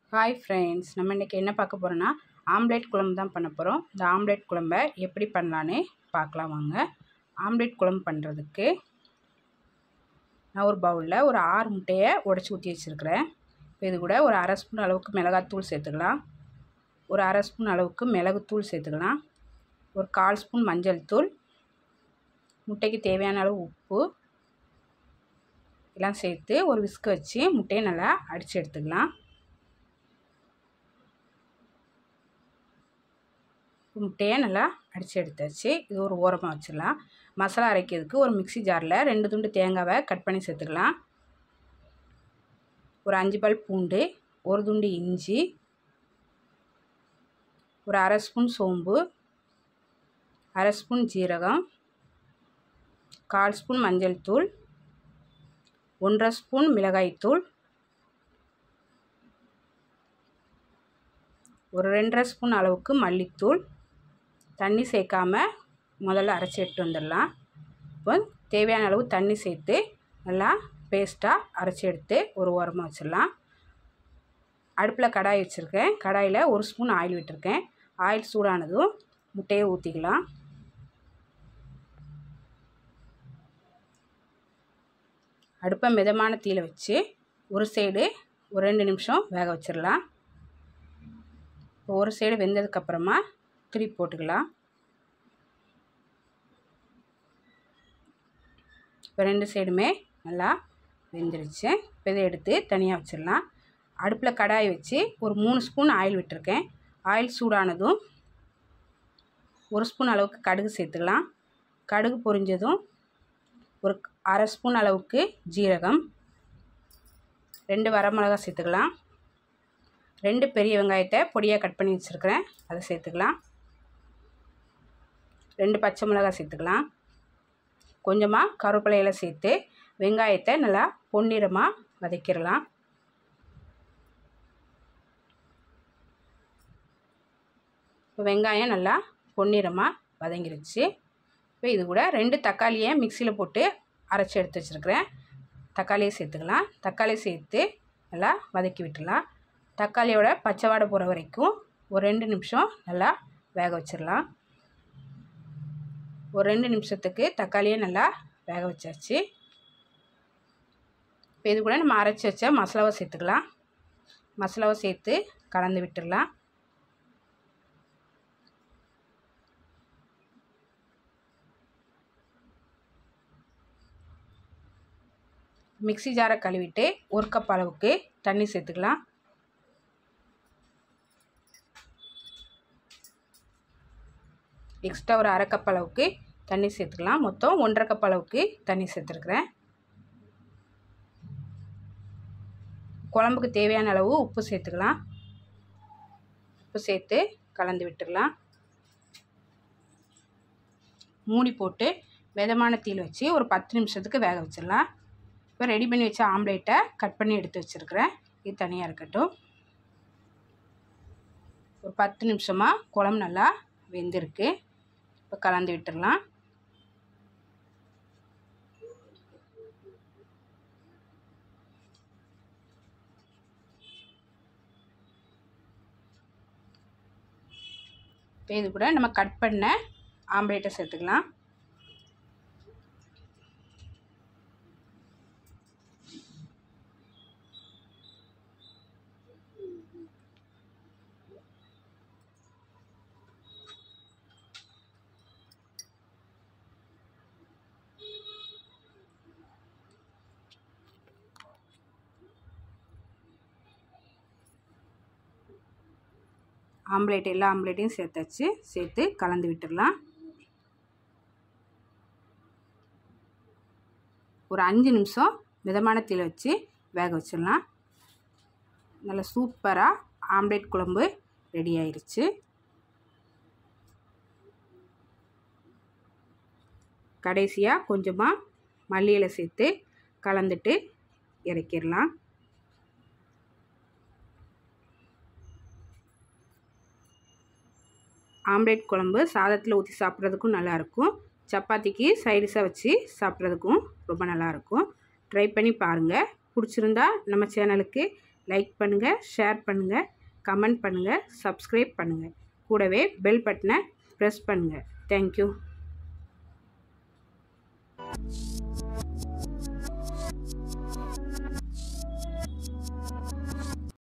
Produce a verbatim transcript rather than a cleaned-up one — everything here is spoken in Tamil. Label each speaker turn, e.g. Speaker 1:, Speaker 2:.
Speaker 1: ஹாய் ஃப்ரெண்ட்ஸ், நம்ம இன்றைக்கி என்ன பார்க்க போகிறோன்னா ஆம்லேட் குழம்பு தான் பண்ண போகிறோம். இந்த ஆம்லேட் குழம்பை எப்படி பண்ணலான்னு பார்க்கலாம் வாங்க. ஆம்லேட் குழம்பு பண்ணுறதுக்கு நான் ஒரு பவுலில் ஒரு ஆறு முட்டையை உடச்சி ஊற்றி வச்சுருக்கிறேன். இது கூட ஒரு அரை ஸ்பூன் அளவுக்கு மிளகாத்தூள் சேர்த்துக்கலாம், ஒரு அரை ஸ்பூன் அளவுக்கு மிளகுத்தூள் சேர்த்துக்கலாம், ஒரு கால் ஸ்பூன் மஞ்சள் தூள், முட்டைக்கு தேவையான அளவு உப்பு எல்லாம் சேர்த்து ஒரு விஸ்க் வச்சு முட்டையை நல்லா அடித்து எடுத்துக்கலாம். முட்டையை நல்லா அடித்து எடுத்தாச்சு. இது ஒரு ஓரமாக வச்சிடலாம். மசாலா அரைக்கிறதுக்கு ஒரு மிக்சி ஜாரில் ரெண்டு துண்டு தேங்காவை கட் பண்ணி சேர்த்துக்கலாம், ஒரு அஞ்சு பல் பூண்டு, ஒரு துண்டு இஞ்சி, ஒரு அரை ஸ்பூன் சோம்பு, அரை ஸ்பூன் ஜீரகம், கால் ஸ்பூன் மஞ்சள் தூள், ஒன்றரை ஸ்பூன் மிளகாய்த்தூள், ஒரு ரெண்டரை ஸ்பூன் அளவுக்கு மல்லித்தூள். தண்ணி சேர்க்காம முதல்ல அரைச்சி எடுத்து வந்துடலாம். இப்போ தேவையான அளவு தண்ணி சேர்த்து நல்லா பேஸ்ட்டாக அரைச்சி எடுத்து ஒரு ஓரமாக வச்சிடலாம். அடுப்பில் கடாய் வச்சுருக்கேன். கடாயில் ஒரு ஸ்பூன் ஆயில் விட்டுருக்கேன். ஆயில் சூடானதும் முட்டையை ஊற்றிக்கலாம். அடுப்பை மிதமான தீயில வச்சு ஒரு சைடு ஒரு ரெண்டு நிமிஷம் வேக வச்சிடலாம். ஒரு சைடு வெந்ததுக்கப்புறமா திருப்பி போட்டுக்கலாம். இப்போ ரெண்டு சைடுமே நல்லா வெந்துருச்சு. இப்போ இதை எடுத்து தனியாக வச்சிடலாம். அடுப்பில் கடாய் வச்சு ஒரு மூணு ஸ்பூன் ஆயில் விட்டுருக்கேன். ஆயில் சூடானதும் ஒரு ஸ்பூன் அளவுக்கு கடுகு சேர்த்துக்கலாம். கடுகு பொரிஞ்சதும் ஒரு அரை ஸ்பூன் அளவுக்கு ஜீரகம், ரெண்டு வரமிளகாய் சேர்த்துக்கலாம், ரெண்டு பெரிய வெங்காயத்தை பொடியாக கட் பண்ணி வச்சுருக்கிறேன் அதை சேர்த்துக்கலாம், ரெண்டு பச்சை மிளகாய் சேர்த்துக்கலாம், கொஞ்சமாக கருவேப்பிலையில சேர்த்து வெங்காயத்தை நல்லா பொன்னிறமாக வதக்கிடலாம். இப்போ வெங்காயம் நல்லா பொன்னிறமாக வதங்கிருச்சு. இப்போ இது கூட ரெண்டு தக்காளியை மிக்சியில் போட்டு அரைச்சி எடுத்து வச்சுருக்கிறேன். தக்காளியை சேர்த்துக்கலாம். தக்காளி சேர்த்து நல்லா வதக்கி விட்டுடலாம். தக்காளியோட பச்சை வாடை போகிற வரைக்கும் ஒரு ரெண்டு நிமிஷம் நல்லா வேக வச்சிடலாம். ஒரு ரெண்டு நிமிஷத்துக்கு தக்காளியை நல்லா வேக வச்சாச்சு. இப்போ இது கூட நம்ம அரைச்சி வச்ச மசாலாவை சேர்த்துக்கலாம். மசாலாவை சேர்த்து கலந்து விட்டுடலாம். மிக்சி ஜாரை கழுவிட்டு ஒரு கப் அளவுக்கு தண்ணி சேர்த்துக்கலாம். எக்ஸ்ட்ரா ஒரு அரை கப் அளவுக்கு தண்ணி சேர்த்துக்கலாம். மொத்தம் ஒன்றரை கப் அளவுக்கு தண்ணி சேர்த்துருக்குறேன். குழம்புக்கு தேவையான அளவு உப்பு சேர்த்துக்கலாம். உப்பு சேர்த்து கலந்து விட்டுடலாம். மூடி போட்டு மிதமான தீயில் வச்சு ஒரு பத்து நிமிஷத்துக்கு வேக வச்சிடலாம். இப்போ ரெடி பண்ணி வச்ச ஆம்லேட்டை கட் பண்ணி எடுத்து வச்சுருக்கிறேன். இது தனியாக இருக்கட்டும். ஒரு பத்து நிமிஷமாக குழம்பு நல்லா வெந்திருக்கு. இப்போ கலந்து விட்டுடலாம். இப்போ இது கூட நம்ம கட் பண்ண ஆம்லேட்டை சேர்த்துக்கலாம். ஆம்லேட் எல்லா ஆம்லேட்டையும் சேர்த்தாச்சு. சேர்த்து கலந்து விட்டுடலாம். ஒரு அஞ்சு நிமிஷம் மிதமான தீயில வச்சு வேக வச்சிடலாம். நல்ல சூப்பராக ஆம்லேட் குழம்பு ரெடி ஆயிடுச்சு. கடைசியாக கொஞ்சமாக மல்லி இலை சேர்த்து கலந்துட்டு இறக்கிடலாம். ஆம்லேட் குழம்பு சாதத்தில் ஊற்றி சாப்பிட்றதுக்கும் நல்லாயிருக்கும். சப்பாத்திக்கு சைடிஷாக வச்சு சாப்பிட்றதுக்கும் ரொம்ப நல்லாயிருக்கும். ட்ரை பண்ணி பாருங்கள். பிடிச்சிருந்தா நம்ம சேனலுக்கு லைக் பண்ணுங்கள், ஷேர் பண்ணுங்கள், கமெண்ட் பண்ணுங்கள், சப்ஸ்கிரைப் பண்ணுங்கள். கூடவே பெல் பட்டனை ப்ரெஸ் பண்ணுங்கள். தேங்க்யூ.